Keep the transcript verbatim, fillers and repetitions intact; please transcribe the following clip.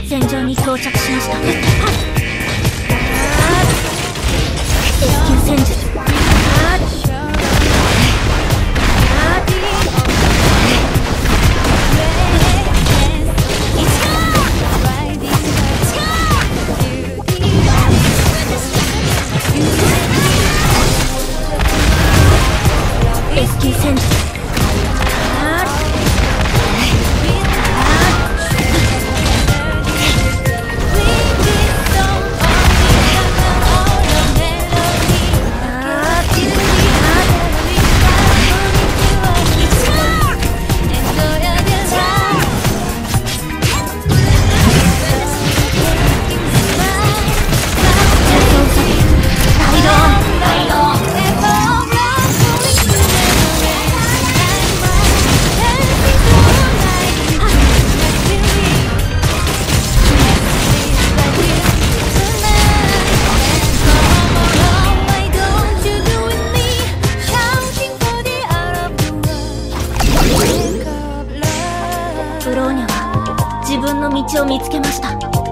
戦場に到着しました。 S 級戦術。S 級戦術。ブローニャは自分の道を見つけました。